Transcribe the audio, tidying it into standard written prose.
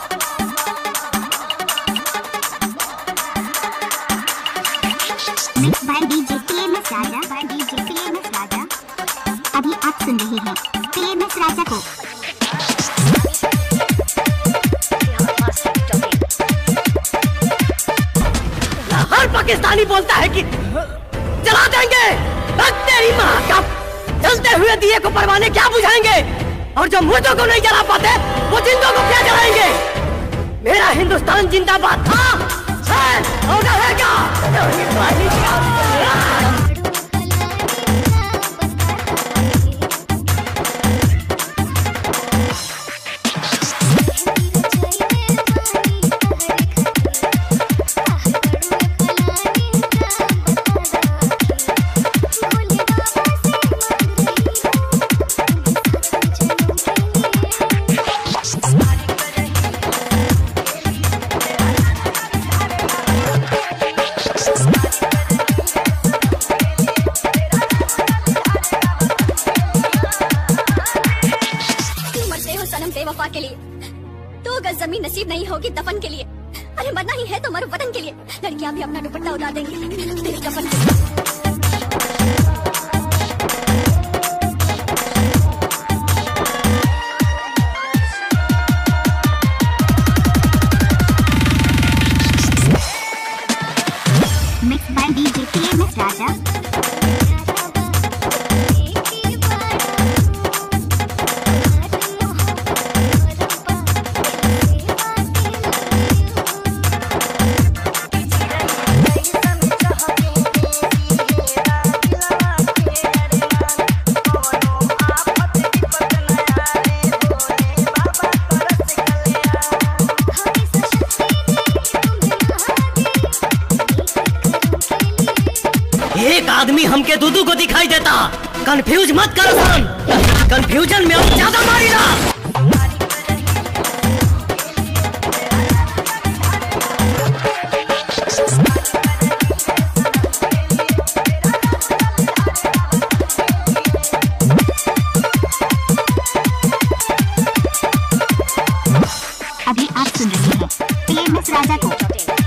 Mix by DJ PMS Raja, by DJ PMS Raja. अभी आप सुन रहे हैं PMS राजा को। हर पाकिस्तानी बोलता है कि जला देंगे, तेरी माँ का जलते हुए दिए को परवाने क्या बुझाएंगे, और जो मुर्दों को नहीं जला पाते वो जिंदों को क्या जलाएंगे। मेरा हिंदुस्तान जिंदाबाद था, है और रहेगा। बेवफा के लिए 2 गज जमीन नसीब नहीं होगी दफन के लिए। अरे मरना ही है तो मरो वतन के लिए। लड़कियां भी अपना दुपट्टा उतार देंगी तेरे कफन के लिए। Mix by DJ PMS Raja. एक आदमी हमके दूधू को दिखाई देता। कंफ्यूज मत करो सन, कंफ्यूजन में और ज्यादा मारेगा। अभी आप सुन रहे हैं PMS राजा को।